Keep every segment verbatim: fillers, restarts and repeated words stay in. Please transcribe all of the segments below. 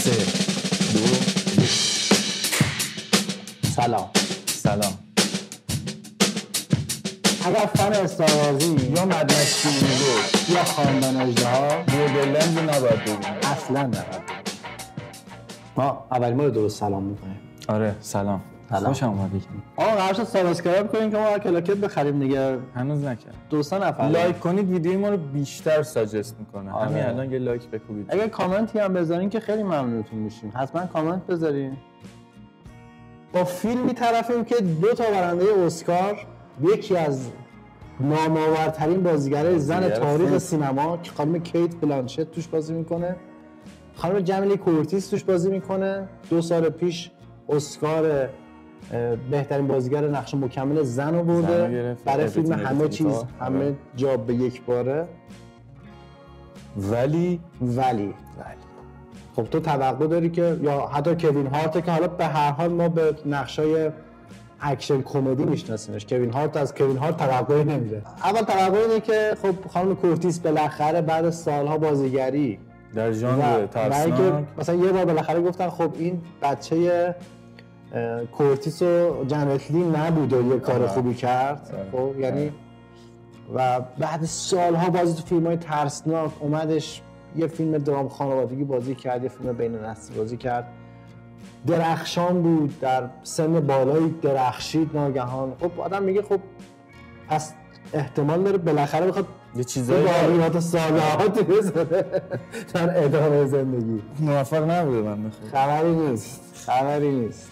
سه دو یک. سلام. سلام. اگر فن استاروازی یا مدرسه میگو یا خاندان اژدها بوردرلند نباید ببینیم. اصلا نباید. ما اولین بار درست سلام میکنیم. آره سلام. سلام. خوش اومدید. آقا قرار شد سابسکرایب کنین که ما کلاکت بخریم دیگه. هنوز نکرد. دوستان نفر لایک کنید ویدیو ما رو بیشتر ساجست میکنه. آره. همین الان یه لایک بکوبید. اگه کامنتی هم بذارین که خیلی ممنونتون میشیم. حتما کامنت بذارین. با فیلمی طرفیم که دو تا برنده اسکار، یکی از نامآورترین بازیگرای زن تاریخ فیلم. سینما که خانم کیت بلانشت توش بازی میکنه، خانم جمیلی کورتیس توش بازی میکنه. دو سال پیش اسکار بهترین بازیگر نقش مکمل زن رو برده برای فیلم همه چیز همه جا به یک باره. ولی ولی ولی خب تو توقع داری که یا حتی کوین هارت که حالا به هر حال ما به نقشای اکشن کمدی میشناسیمش، کوین هارت از کوین هارت توقعی نمیده. اول توقع اینه که خب خانم کورتیس بالاخره بعد سالها بازیگری در ژانر ترسناک مثلا یه بار بالاخره گفتن خب این بچه کورتیس و جنت لی نبود و یه کار خوبی کرد. خب یعنی و بعد سالها بازی تو فیلم‌های ترسناک اومدش یه فیلم درام خانوادگی بازی کرد، یه فیلم بین‌النسلی بازی کرد. درخشان بود، در سن بالایی درخشید ناگهان. خب آدم میگه خب پس احتمال داره بالاخره بخواد یه چیزایی باقیات سالهاتی بزنه در ادامه زندگی. موفق نبوده من میخوام. خبری نیست. خبری نیست.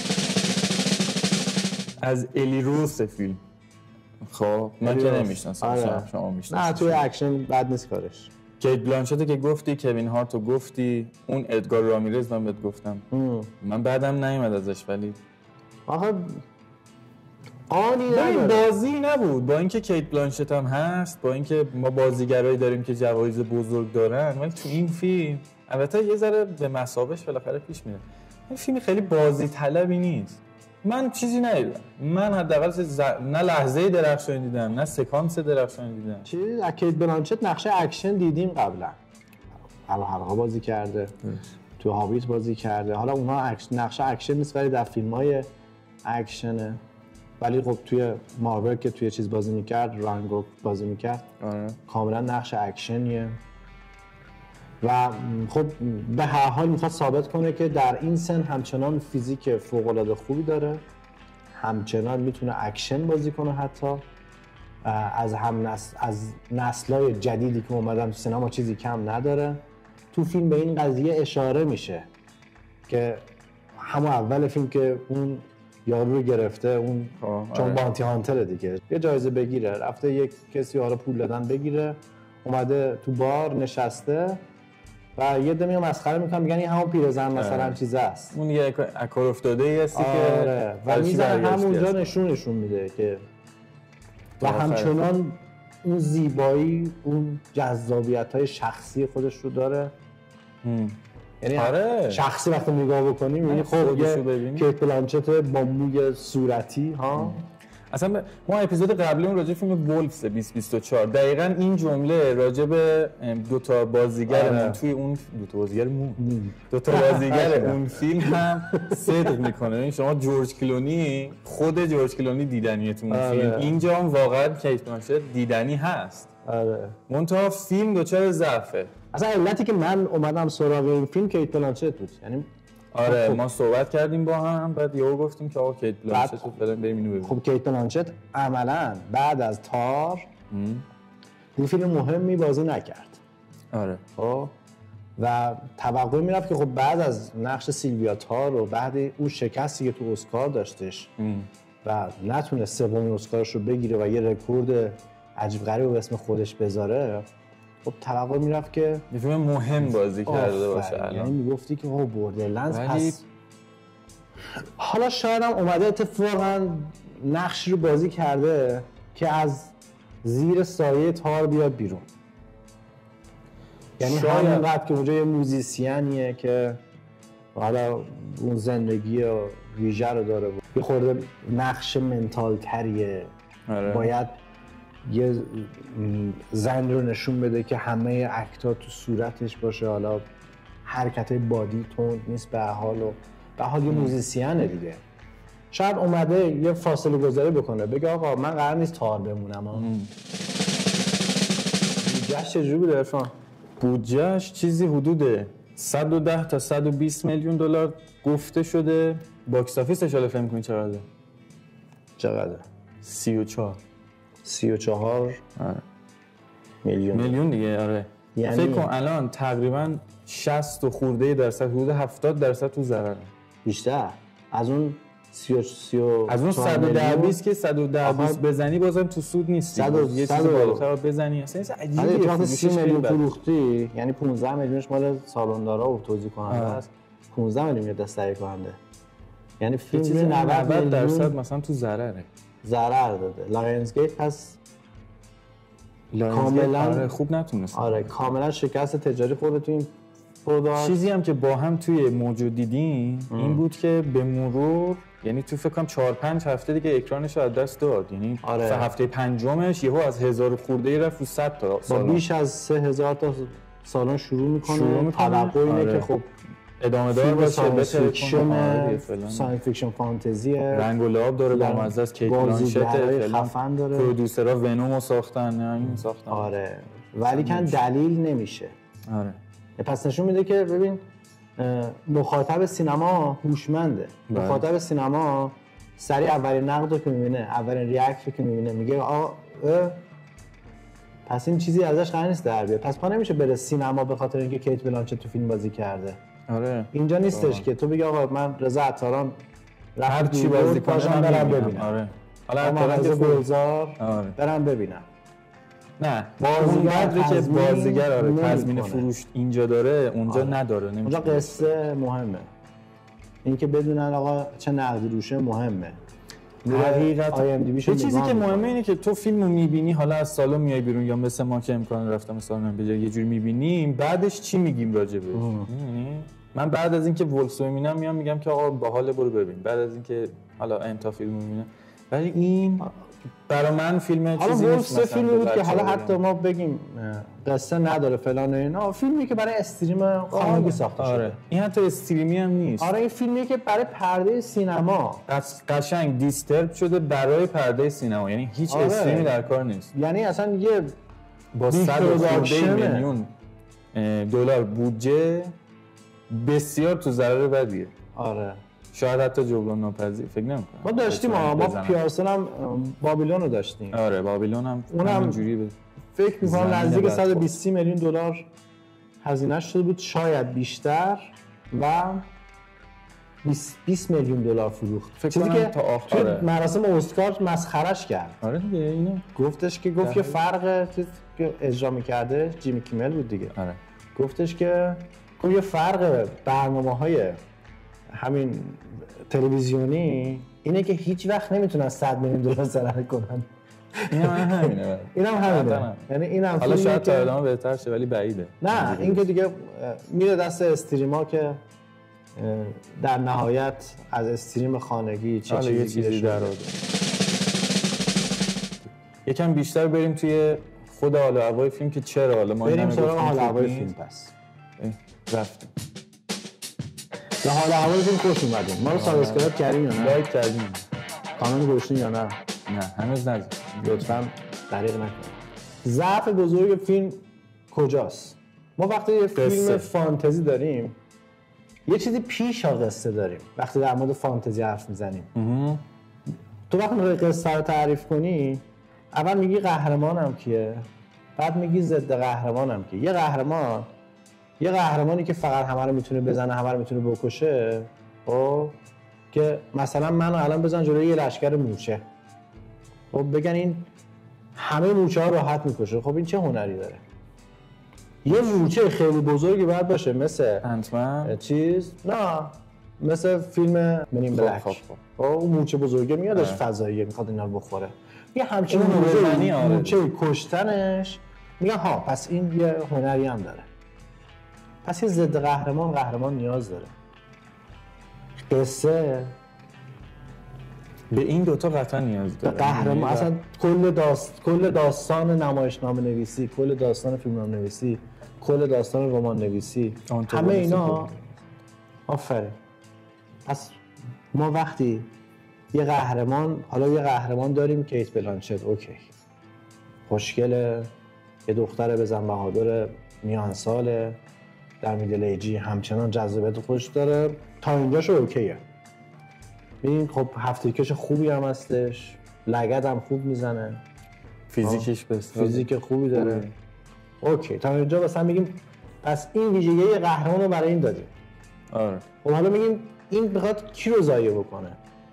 از الی روس فیلم. خب من که نمیشناسم. آره. شما میشناسید. نه توی اکشن بد نیست کارش. کیت بلانشت که گفتی، کوین هارت رو گفتی، اون ادگار رامیرز من بهت گفتم. ام. من بعدم نیومد ازش ولی آخه آنی نه بازی نبود. با اینکه کیت بلانشت هم هست، با اینکه ما بازیگرایی داریم که جوایز بزرگ دارن، ولی تو این فیلم البته یه ذره به مثابش بالاخره پیش میره. این فیلم خیلی بازی طلبی نیست. من چیزی ندیدم. من حداقل ز... نه لحظه درخشانی دیدم، نه سکانس درخشانی دیدم. چی؟ کیت بلانشت نقشه اکشن دیدیم قبلا. حالا حلقه بازی کرده. تو هابیت بازی کرده. حالا اونها اکشن نقشه اکشن نیست ولی در فیلم‌های اکشنه. ولی خب توی مارول که توی چیز بازی می‌کرد، رانگو بازی می‌کرد. آره. کاملا نقش اکشنیه. و خب به هر حال میخواد ثابت کنه که در این سن همچنان فیزیک فوق‌العاده خوبی داره، همچنان میتونه اکشن بازی کنه، حتی از هم نسل از نسل‌های جدیدی که اومدن تو سینما چیزی کم نداره. تو فیلم به این قضیه اشاره میشه که همون اول فیلم که اون یارو رو گرفته، اون چون بانتی هانتره دیگه، یه جایزه بگیره، رفته یک کسی رو پول دادن بگیره، اومده تو بار نشسته و یه دمی مسخره میکنن، میگن این همون پیرزن مثلا چیز است، اون یه اکار افتاده هستی که و میزنه همونجا نشونشون میده که و همچنان اون زیبایی، اون جذابیت‌های شخصی خودش رو داره. یعنی آره. شخصی وقتی نگاه بکنیم میبینی خب یه کیت بلانشت با موی صورتی ها. اصلا ما اپیزود قبلی اون راجع فیلم وولفز بیست بیست و چهار دقیقاً این جمله راجع به دو تا بازیگرمون آره. توی اون دو تا بازیگرمون دو تا بازیگر اون فیلم هم صدق میکنه. این شما جورج کلونی، خود جورج کلونی دیدنیه تو اون آره. فیلم. اینجا هم واقعا کیت بلانشت دیدنی هست. آره. منتها فیلم دوچار ضعفه. اصلا علتی که من اومدم سراغ این فیلم کیت بلانشت بود. یعنی آره خب. ما صحبت کردیم با هم، بعد یهو گفتیم که آقا کیت بلانشت رو فعلا بریم اینو ببینیم. خب کیت بلانشت عملاً بعد از تار این فیلم مهمی بازی نکرد. آره. خب و توقع میرفت که خب بعد از نقش سیلویا تار و بعد اون شکستی که تو اسکار داشتش ام. و نتونه سومین اسکارش رو بگیره و یه رکورد عجیب غریب به اسم خودش بذاره، خب توقع میرفت که یه فیلم مهم بازی کرده باشه. الان یعنی میگفتی که خب بوردرلندز پس حالا شاید هم اومده اتفاقا نقشی رو بازی کرده که از زیر سایه تار بیاد بیرون. یعنی همینقدر که اونجا یه موزیسینیه که حالا اون زندگی و ویژه رو داره، یه خورده نقش منتال تریه. آره. باید یه زن رو نشون بده که همه اکتا تو صورتش باشه، حالا حرکت بادی تند نیست به حال و به حال یه موزیسینه دیگه. شاید اومده یه فاصله گذاری بکنه بگه آقا من قرار نیست تار بمونم ها. بودجهش چجوری بود عرفان؟ بودجهش چیزی حدود صد و ده تا صد و بیست میلیون دلار گفته شده. باکس آفیسش حالا فکر می‌کنی چقدره؟ چقدر؟ سی و چهار سی و چهار آره. میلیون میلیون دیگه آره. یعنی فکر کن الان تقریبا شصت و خورده درصد حدود هفتاد درصد تو ضرره. بیشتر از اون سی و سی و از اون صد و ده بیست که صد و ده بیست بزنی بازم تو سود نیستی. یه چیز بالاتر بزنی اصلا این عجیبه. وقتی سی میلیون فروختی یعنی پانزده میلیونش مال سالندارا و توزیع کننده است. پانزده میلیون دست تهیه کننده. یعنی فیلم نود درصد مثلا تو ضرره. ضرر داده. لایونزگیت پس کاملا خوب نتونست. آره کاملا شکست تجاری خورده تو این پروداکت. چیزی هم که با هم توی موجود دیدیم این بود که به مرور یعنی تو فکر کنم چهار پنج هفته دیگه اکرانش رو از دست داد. یعنی آره. هفته پنجمش یهو از هزار خورده ای رفت رو صد تا سالن. با بیش از سه هزار تا سالن شروع میکنه. شروع میکنه. توقع اینه که خب ادامه دار باشه. بهتره فیکشن، ساینس فیکشن فانتزی، رنگ و لاب داره با مزه از کیت بلانشت خفن داره. پرودوسرها ونومو ساختن نه این ساختن. آره ولی کن دلیل نمیشه. آره پس نشون میده که ببین مخاطب سینما هوشمنده. مخاطب سینما سریع اولین نقد رو که میبینه، اولین ریاکت رو که میبینه میگه آ پس این چیزی ازش قرار نیست در بیاد. پس پا نمیشه بره سینما به خاطر اینکه کیت بلانشت تو فیلم بازی کرده. آره اینجا نیستش آه. که تو بگی آقا من رضا عطاران هر چی بازی کنه برم ببینم. آره حالا عطاران گلزار آره. برم ببینم. نه بازیگر که بازیگر آره تضمین فروش اینجا داره اونجا آره. نداره. اونجا قصه مهمه. اینکه بدونن آقا چه نقدی روشه مهمه. حقیقت آی ام دی بی یه چیزی که مهمه اینه که تو فیلمو میبینی حالا از سالن میای بیرون یا مثل ما که امکان رفتم مثلا به جای یه جوری میبینیم بعدش چی میگیم راجع بهش. من بعد از اینکه ولفس میبینم میام میگم که آقا باحال برو ببین. بعد از اینکه حالا انتا فیلمو میبینم ولی این برای من فیلم چیزی نیست. حالا فیلمی بود که حالا حتی ما بگیم قصه نداره فلان اینا، فیلمی که برای استریم خانگی ساخته شده. آره. این حتی استریمی هم نیست. آره این فیلمیه که برای پرده سینما قشنگ دیسترب شده برای پرده سینما. یعنی هیچ آره. استریمی در کار نیست. یعنی اصلا یه با صد میلیون دلار بودجه بسیار تو ضرر بدیه. آره. شاید حتی جبران ناپذیر فکر نمی‌کنم. ما داشتیم ما ما پیارسن هم بابیلون رو داشتیم. آره بابیلون هم همینجوری بود. فکر می‌کنم نزدیک صد و بیست میلیون دلار هزینه شده بود شاید بیشتر و بیست میلیون دلار فروخت. فکر کنم تا آخر تو مراسم اسکار مسخرهش کرد. آره دیگه اینو گفتش که گفت که فرق چیز که اجرا می‌کرده جیمی کیمل بود دیگه. آره. گفتش که خب یه فرق برنامه‌های همین تلویزیونی اینه که هیچ وقت نمیتونن صد میلیون دلار ضرر کنن. اینم همینه. اینم همینه. یعنی اینم حالا شاید تا ادامه بهتر شه ولی بعیده. نه این که دیگه میره دست استریما که در نهایت از استریم خانگی چه چیزی, چیزی در آورده. یکم بیشتر بریم توی خود حال و هوای فیلم که چرا حالا ما بریم سراغ حال و هوای فیلم پس. رفتیم. به حال هوای فیلم خوش اومدیم. ما رو سابسکرایب کردین یا نه؟ لایک کردین. کامنت گذاشتین یا نه؟ نه هنوز نذاشتین. لطفاً دریغ نکنید. ضعف بزرگ فیلم کجاست؟ ما وقتی یه فیلم فانتزی داریم یه چیزی پیش از قصه داریم. وقتی در مورد فانتزی حرف میزنیم تو وقتی میخوای قصه رو تعریف کنی اول میگی قهرمانم کیه، بعد میگی ضد قهرمانم کیه. یه قهرمان یه قهرمانی که فقط همه رو میتونه بزنه همه رو میتونه بکشه. خب که مثلا منو الان بزن جلوی یه لشکر موچه خب بگن این همه موچه ها راحت میکشه. خب این چه هنری داره؟ یه موچه خیلی بزرگی باید باشه مثل انتمن چیز نه مثل فیلم منین بلک. خب اون موچه بزرگه میادش فضاییه میخواد اینا رو بخوره. یه همچین موچه موچه کشتنش میگن ها پس این یه هنری هم داره. پس یه ضد قهرمان قهرمان نیاز داره. قصه به این دوتا قطعا نیاز داره. قهرمان اصلا کل داست کل داستان نمایشنامه نویسی کل داستان فیلمنامه نویسی کل داستان رمان نویسی، همه اینا. آفرین. پس ما وقتی یه قهرمان، حالا یه قهرمان داریم کیت بلانشت، اوکی خوشگله، یه دختر بزن بهادر میان ساله در میدل ایجی، همچنان جذابیت خوش داره، تا اینجاشو اوکیه. ببین خب هفته کش خوبی هم هستش، لگد هم خوب میزنه، فیزیکش بس، فیزیک خوبی داره، اوکی تا اینجا مثلا میگیم پس این ویژگی قهرمان رو برای این دادیم. آره. خب حالا میگیم این بخواد کی رو ضایع بکنه؟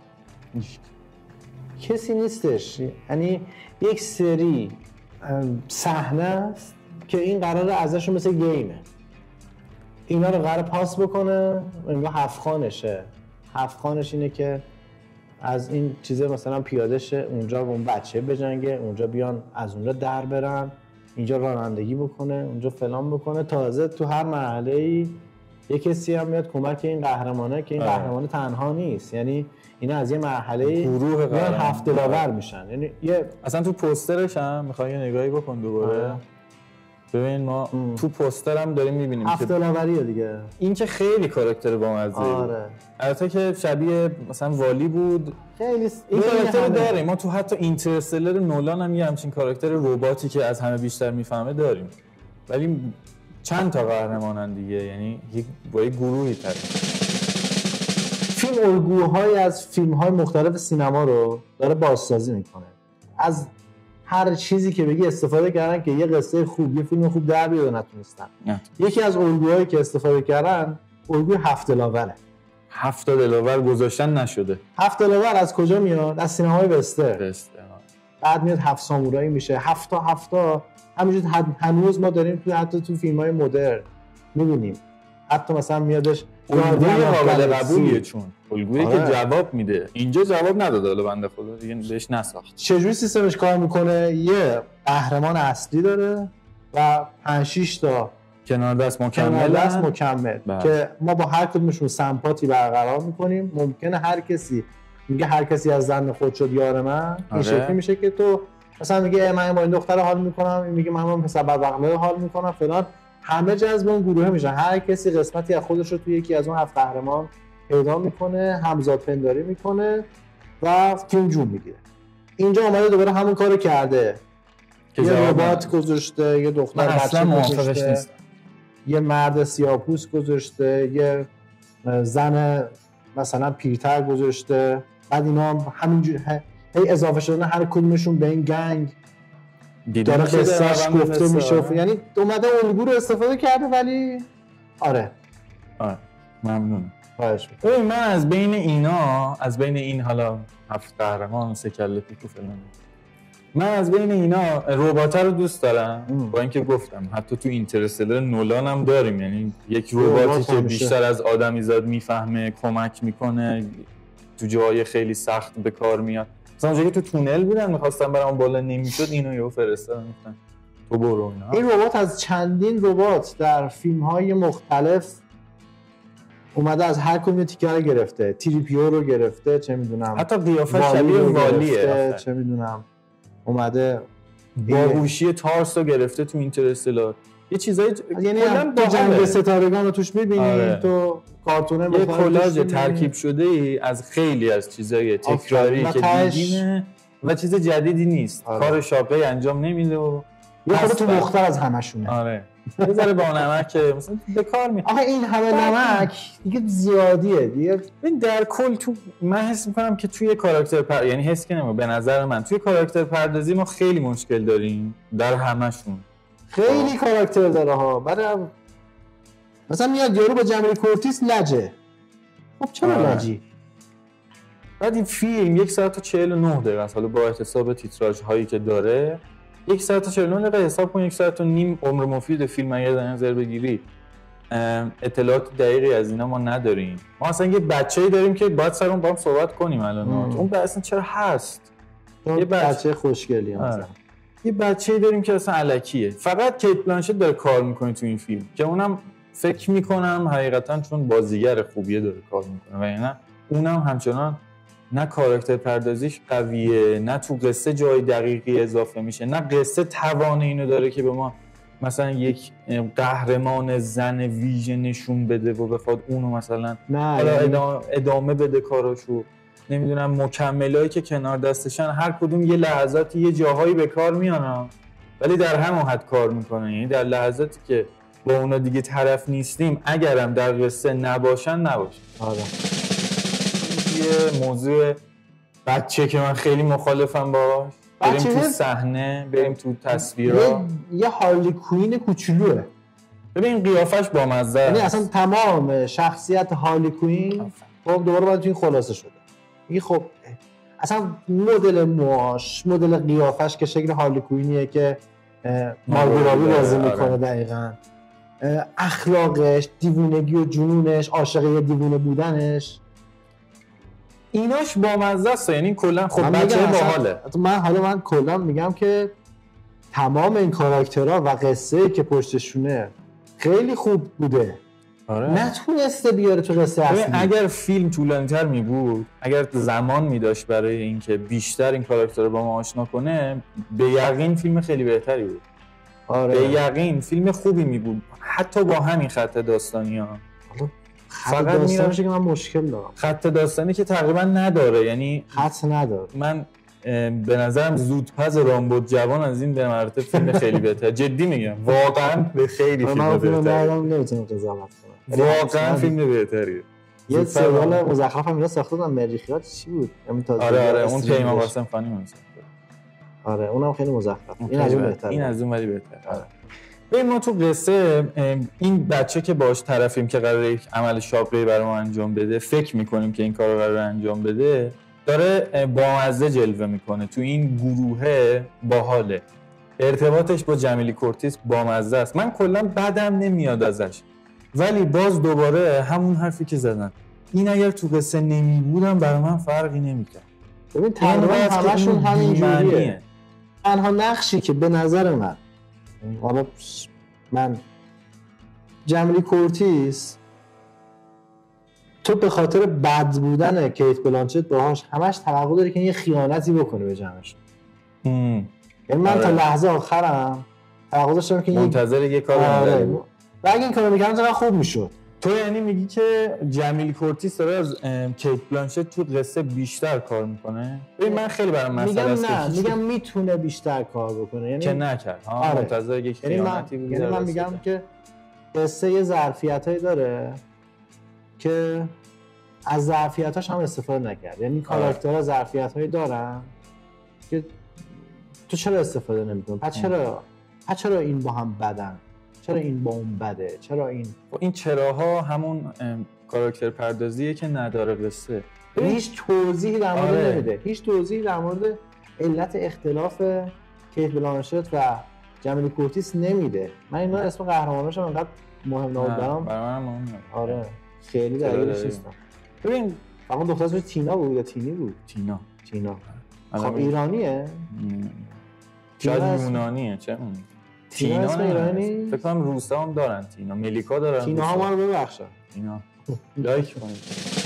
کسی نیستش. یعنی یک سری صحنه است که این قراره ازشون مثل گیمه، اینا رو قراره پاس بکنه، انگار هفخانشه. هفخانش اینه که از این چیزه مثلا پیاده شه اونجا با اون بچه بجنگه، اونجا بیان از اونجا در برن، اینجا رانندگی بکنه، اونجا فلان بکنه. تازه تو هر مرحله‌ای یه کسی هم میاد کمک این قهرمانه که این آه. قهرمان تنها نیست، یعنی اینا از یه مرحله گروه میان هفت دلاور میشن. یعنی یه اصلا تو پوسترش هم میخوای یه نگاهی بکن دوباره. ببین ما ام. تو پوستر هم داریم میبینیم هفت دلاوریه دیگه. این که خیلی کاراکتر بامزه. آره. البته که شبیه مثلا والی بود. خیلی این کاراکتر داریم. ما تو حتی اینترستلر نولان هم یه همچین کاراکتر رباتی که از همه بیشتر میفهمه داریم. ولی چند تا قهرمانن دیگه، یعنی با یک گروهی طرف. فیلم الگوهای از فیلم‌های مختلف سینما رو داره بازسازی میکنه. از هر چیزی که بگی استفاده کردن که یه قصه خوب، یه فیلم خوب در بیاره نتونستن. نه. یکی از الگوهایی که استفاده کردن الگوی هفت دلاوره. هفت دلاور گذاشتن نشده. هفت دلاور از کجا میاد؟ از سینمای وستر. وستر. بعد میاد هفت سامورایی میشه. هفت تا هفت تا همینجوری هنوز ما داریم توی حتی تو فیلم‌های مدرن می‌بینیم. حتی مثلا میادش الگوی قابل قبولیه، چون الگویی آره. که جواب میده. اینجا جواب نداده، حالا بنده خدا دیگه بهش نساخت. چجوری سیستمش کار میکنه؟ یه قهرمان اصلی داره و پنج شش تا کنار دست مکمل کنار دست مکمل بله. که ما با هر کدومشون سمپاتی برقرار میکنیم. ممکنه هر کسی میگه هر کسی از زن خود شد یار من. آره. این شکلی میشه که تو مثلا میگه من با این دختر حال میکنم، این میگه من با پسر بغله حال میکنم فلان. همه جذب اون گروه میشن، هر کسی قسمتی از خودش رو توی یکی از اون هفت قهرمان پیدا میکنه، همزاد پنداری میکنه و فیلم جون میگیره. اینجا اومده دوباره همون کارو کرده که یه ربات گذاشته، یه دختر بچه گذاشته، یه مرد سیاه‌پوست گذاشته، یه زن مثلا پیرتر گذاشته. بعد اینا همینجوری هی اضافه شدن هر کدومشون به این گنگ داره قصه‌اش گفته میشه. یعنی اومده الگو رو استفاده کرده. ولی آره آره ممنون. خواهش می‌کنم. من از بین اینا، از بین این حالا هفت قهرمان سه کله پیکو فلان، من از بین اینا ربات رو دوست دارم. ام. با اینکه گفتم حتی تو اینترستلر نولان هم داریم، یعنی یک رباتی که بیشتر از آدمیزاد میفهمه، کمک میکنه، تو جاهای خیلی سخت به کار میاد. مثلا اونجایی که تو تونل بودن می‌خواستم برام بالا نمیشد، اینو یهو فرستادن گفتن تو برو اینا. این ربات از چندین ربات در فیلم‌های مختلف اومده، از هر کدوم تیکه رو گرفته. تریپیو رو گرفته، چه میدونم حتی قیافه شبیه والیه، چه میدونم اومده باهوشی تارس رو گرفته تو اینترستلار. یه چیزایی یعنی با جنگ ستارگان رو توش می‌بینی. آره. تو کارتونه یه کلاژ ترکیب شده ای از خیلی از چیزای تکراری که دیدیم و چیز جدیدی نیست. آره. کار شاقی انجام نمیده و یه خورده تو مختار از همشونه. آره یه ذره با نمک مثلا به کار میاد. آخه این همه نمک دیگه زیادیه دیگه. ببین در کل تو من حس می‌کنم که توی کاراکتر پر... یعنی حس کنم به نظر من توی کاراکتر پردازی ما خیلی مشکل داریم در همشون. خیلی آه. کاراکتر داره ها. برای مثلا میاد یارو با جمیل کورتیس لجه. خب چرا آه. لجی؟ بعد این فیلم یک ساعت و چهل و نه دقیقه است. حالا با احتساب تیتراژ هایی که داره یک ساعت و چهل و نه دقیقه حساب کن، یک ساعت و نیم عمر مفید فیلم اگر در نظر بگیری. اطلاعات دقیقی از اینا ما نداریم. ما اصلا یه بچه‌ای داریم که باید سر اون با هم صحبت کنیم الان. اون اصلا چرا هست؟ یه بچه خوشگلیه مثلا. یه بچه‌ای داریم که اصلا الکیه. فقط کیت بلانشت داره کار میکنه تو این فیلم که اونم فکر میکنم حقیقتا چون بازیگر خوبیه داره کار میکنه و اینا اونم همچنان نه کاراکتر پردازیش قویه، نه تو قصه جای دقیقی اضافه میشه، نه قصه توان اینو داره که به ما مثلا یک قهرمان زن ویژه نشون بده و بخواد اونو مثلا حالا ادامه, ادامه بده کاراشو، نمیدونم مکملایی که کنار دستشن هر کدوم یه لحظاتی یه جاهایی به کار میان ولی در همون حد کار میکنن، یعنی در لحظاتی که با اونا دیگه طرف نیستیم اگرم در قصه نباشن نباشن. آره یه موضوع بچه که من خیلی مخالفم باش، بریم تو صحنه، بریم تو تصویرها. یه هارلی کوین کوچولوه. ببین قیافش بامزه است. یعنی اصلا تمام شخصیت هارلی کوین خب دوباره باید تو این خلاصه شده. این خب اصلا مدل موهاش، مدل قیافش که شکل هارلی کوینیه که مارگو رابی بازی میکنه دقیقاً. اخلاقش، دیوونگی و جنونش، عاشق دیوونه بودنش، ایناش بامزه است. یعنی کلا خب بچه باحاله. من حالا من کلا میگم که تمام این کاراکترها و قصه‌ای که پشتشونه خیلی خوب بوده. آره. نتونسته بیاره تو قصه اصلی. اگر فیلم طولانی‌تر می بود، اگر زمان می داشت برای اینکه بیشتر این کاراکترها با ما آشنا کنه، به یقین فیلم خیلی بهتری بود. آره. به یقین فیلم خوبی می بود. حتی با همین خط داستانی ها. خط داستانیشه که من مشکل دارم. خط داستانی که تقریبا نداره، یعنی خط نداره. من به نظرم زودپز رامبد جوان از این به مراتب فیلم خیلی بهتره. جدی میگم واقعا به خیلی فیلم بهتره. من نمیتونم قضاوت کنم. واقعا فیلم بهتریه. یه سریال مزخرف هم اینا ساخته بودن، مریخیات چی بود؟ آره آره اون پیمان قاسم فانی بود. آره اونم خیلی مزخرف. این از اون بهتره. این از اون ولی بهتره. آره. ببین ما تو قصه این بچه که باش طرفیم که قراره یک عمل شاقی برای ما انجام بده، فکر میکنیم که این کار رو قراره انجام بده، داره بامزه جلوه میکنه. تو این گروهه باحاله، ارتباطش با جمیلی کورتیس بامزه است. من کلا بدم نمیاد ازش، ولی باز دوباره همون حرفی که زدن، این اگر تو قصه نمی بودم برای من فرقی نمیکرد. ببین تقریبا همشون همین جوریه. تنها نقشی که به نظر من، حالا من جمیلی کورتیس تو به خاطر بد بودن کیت بلانچت باهاش همش توقع داری که یه خیانتی بکنه به جمعش. یعنی من آره. تا لحظه آخرم توقع داشتم که منتظر یه کار آره. و اگه این کارو میکردم چقدر خوب میشد. تو یعنی میگی که جمیلی کورتیس داره از کیت بلانچت تو قصه بیشتر کار میکنه؟ ببین من خیلی برام مسئله است. میگم نه، میگم میتونه بیشتر کار بکنه، یعنی که نکرد. ها آره. منتظر یک خیانتی بود. یعنی من میگم که قصه یه ظرفیتایی داره که از ظرفیتاش هم استفاده نکرد. یعنی کاراکترها ظرفیتایی دارن که تو چرا استفاده نمی‌کنی؟ پس چرا پس چرا این با هم بدن؟ چرا این با اون بده؟ چرا این این چراها همون کاراکتر پردازیه که نداره قصه. هیچ توضیحی در مورد آره. نمیده. هیچ توضیحی در مورد علت اختلاف کیت بلانشت و جمیلی کورتیس نمیده. من اینا اسم قهرماناشم انقدر مهم نبود برام. برای من مهم نبود. آره. خیلی درگیرش نیستم. ببین اما دخترش تینا بود یا تینی بود؟ تینا. تینا. خب ایرانیه؟ شاید یونانیه، چه اون؟ تینا اسم ایرانی؟ فکر کنم روسا هم دارن تینا، ملیکا دارن. تینا ها ما رو ببخشن. تینا. لایک کنید.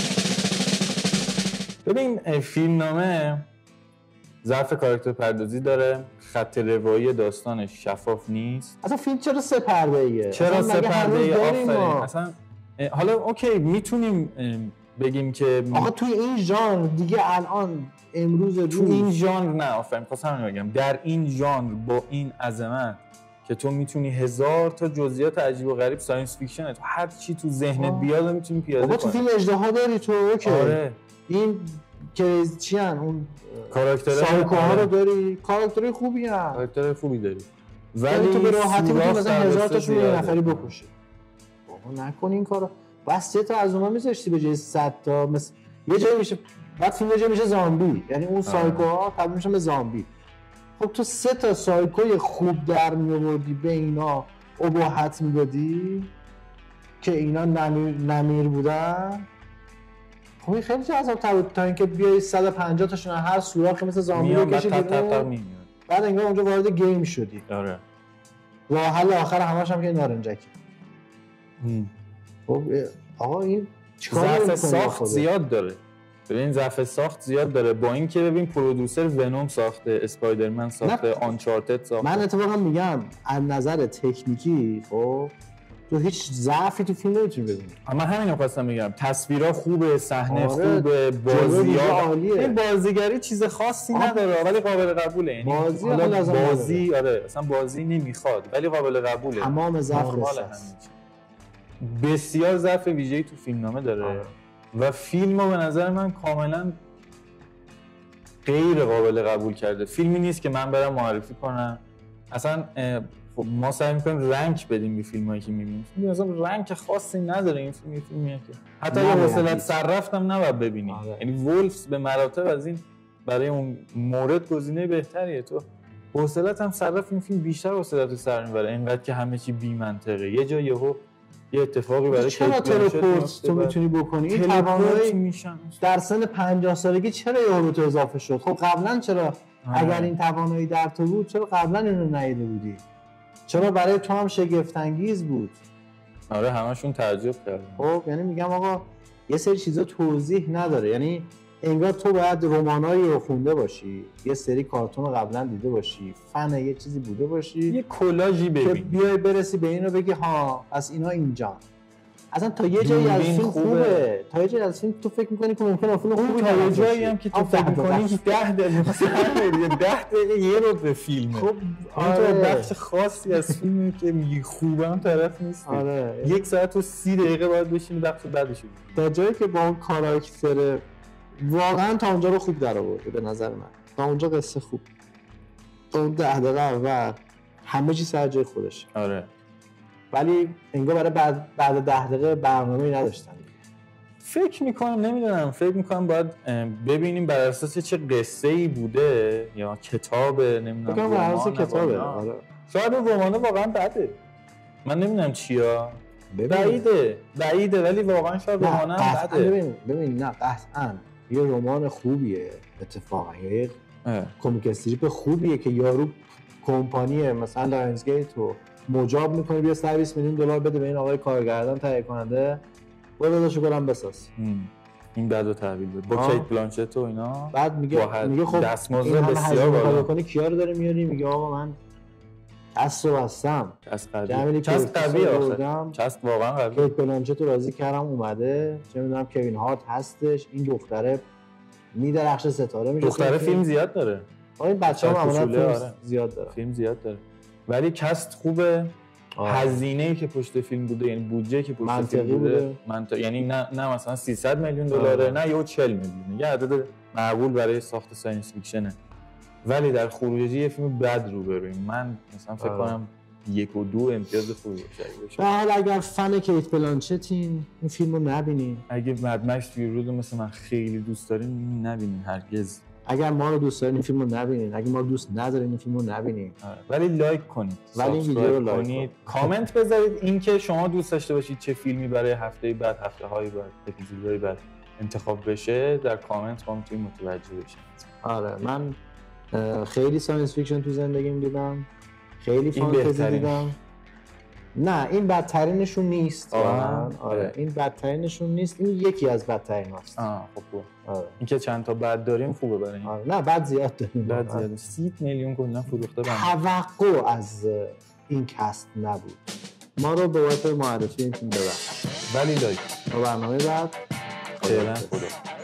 ببین فیلمنامه ظرف کاراکتر پردازی داره، خط روایی داستانش شفاف نیست. اصلا فیلم چرا سه پرده ایه؟ چرا سه پرده ای؟ آفرین. اصلا حالا اوکی میتونیم بگیم که آخه توی این ژانر دیگه الان امروز روز تو این ژانر نه آفرین خواستم بگم در این ژانر با این عظمت که تو میتونی هزار تا جزئیات عجیب و غریب ساینس فیکشن تو هر چی تو ذهنت بیاد رو میتونی پیاده کنی. تو فیلم اژدها داری تو اوکی. آره. این که چی ان اون کاراکترها سایکوها رو داری، کاراکترهای خوبی ان. کاراکتر خوبی داری. ولی تو به راحتی میتونی مثلا هزار تاشون یه نفری بکشی. بابا نکن این کارو. بس سه تا از اونها میذاشتی به جای صد تا مثلا یه جایی میشه بعد فیلم یه جایی میشه زامبی، یعنی اون سایکوها تبدیل میشن به زامبی. خب تو سه تا سایکوی خوب در میآوردی به اینا اباحت میدادی که اینا نمیر, نمیر بودن. خب این خیلی جذاب‌تر بود تا اینکه بیای صد و پنجاه تاشون هر سوراخی مثل زامبی بکشی بیرون بعد انگار اونجا وارد گیم شدی. آره. راه حل آخر همش هم که نارنجکی. خب آقا این چیکار می‌کنی؟ ساخت زیاد داره. ببین ضعف ساخت زیاد داره، با اینکه ببین پرودوسر ونوم ساخته، اسپایدرمن ساخته، آنچارتد ساخته. من اتفاقا میگم از نظر تکنیکی خب تو هیچ ضعفی تو فیلم نمیتونی ببینی. من همین رو خواستم بگم، تصویرها خوبه، صحنه آره، خوبه، بازی‌ها عالیه. این بازیگری چیز خاصی نداره ولی قابل قبوله. یعنی بازی حالا بازی آره اصلا بازی نمیخواد ولی قابل قبوله. تمام ضعف بسیار ضعف ویژه‌ای تو فیلمنامه داره. آه. و فیلمو به نظر من کاملا غیر قابل قبول کرده. فیلمی نیست که من برم معرفی کنم. اصلا ما سعی می‌کنیم رنک بدیم به فیلمایی که می‌بینیم. فیلم اصلا رنک خاصی نداره این فیلم، فیلمیه که حتی اگه حوصله‌ات سر رفتم نباید ببینی. یعنی وولفز به مراتب از این برای اون مورد گزینه بهتریه. تو حوصله‌ات هم سر رفت این فیلم بیشتر حوصله‌ات رو سر میبره، اینقدر که همه چی بی منطقه. یه جا یهو یه اتفاقی برای چرا تلپورت تو میتونی بکنی؟ این توانایی میشن در سن پنجاه سالگی چرا یهو تو اضافه شد؟ خب قبلا چرا آه. اگر این توانایی در تو بود چرا قبلا اینو ندیده بودی؟ چرا برای تو هم شگفت انگیز بود؟ آره همشون تعجب کردن. خب یعنی میگم آقا یه سری چیزا توضیح نداره، یعنی انگار تو باید رمانایی رو خونده باشی، یه سری کارتون رو قبلا دیده باشی، فن یه چیزی بوده باشی، یه کلاژی ببین که بیای برسی به این رو بگی ها از اینا اینجا. اصلا تا یه جایی از فیلم خوبه. خوبه تا یه جایی از فیلم تو فکر می‌کنی که ممکنه فیلم خوبی تا یه جایی هم که تو فکر می‌کنی که ده دقیقه مثلا ده دقیقه یه رو به فیلمه. خب آره بخش خاصی از فیلمی که میگی خوبه هم طرف نیست. آره یک ساعت و سی دقیقه باید بشینی بخش بعدش. تا جایی که با اون کاراکتر واقعا تا اونجا رو خوب در آورده به نظر من. تا اونجا قصه خوب. تا اون ده دقیقه اول همه چی سر جای خودش. آره. ولی انگار برای بعد بعد ده دقیقه برنامه‌ای نداشتن. فکر میکنم نمیدونم فکر میکنم باید ببینیم بر اساس چه قصه‌ای بوده یا کتابه نمیدونم. فکر کنم بر اساس کتابه. آره. شاید رمان واقعا بده. من نمیدونم چیا. بعیده بعیده ولی واقعا شاید رمان هم بده. ببین ببین نه قطعاً یه رمان خوبیه اتفاقا یه کمیک استریپ خوبیه که یارو کمپانی مثلا لایونزگیت رو مجاب میکنه بیا سرویس میلیون دلار بده به این آقای کارگردان تهیه کننده برو داشو برام بساز. این بعدو تحویل بده با کیت بلانشت و اینا. بعد میگه میگه خب دستمزد بسیار بالا کنی کیا رو داره میاری؟ میگه آقا من دست رو بستم. چست قوی چست قوی آخه چست واقعا قوی. کیت بلانشت رو راضی کردم اومده، چه میدونم کوین هارت هستش، این دختره میدرخشه ستاره میشه. دختره فیلم زیاد داره. این بچه‌ها معمولا فیلم آره. زیاد داره. فیلم زیاد داره. ولی کست خوبه. هزینه‌ای که پشت فیلم بوده یعنی بودجه که پشت فیلم بوده, بوده. منطق یعنی نه نه مثلا سیصد میلیون دلاره نه یا چهل میلیون، یه عدد معقول برای ساخت ساینس فیکشنه. ولی در خروجی یه فیلم بد رو بریم من مثلا فکر کنم یک و دو امتیاز خوبی بشه. به حال اگر فن کیت بلانشتین این فیلمو نبینین، اگه مد مکس فیوری رو مثل من خیلی دوست دارین نبینین هرگز. اگر ما رو دوست دارین این فیلمو نبینین، اگه ما رو دوست ندارین این فیلمو نبینین. ولی لایک کنید، ولی این ویدیو رو لایک کنید، کامنت بذارید اینکه شما دوست داشته باشید چه فیلمی برای هفته بعد، هفته‌های بعد، اپیزودهای بعد انتخاب بشه. در کامنت ما میتونید متوجه بشید. آره من خیلی ساینس فیکشن تو زندگیم دیدم، خیلی فانتزی دیدم. نه این بدترینشون نیست. آره. آره این بدترینشون نیست، این یکی از بدترین هست. آه خب خوب. آره. این که چند تا بد داریم خوبه برای این. آره. نه بد زیاد داریم. بد زیاد. سی میلیون کلا فروخته بنده. توقع از این کست نبود. ما رو به واسه معرفی این فیلم ببر. ولی لایک. برنامه بعد فعلا خدا.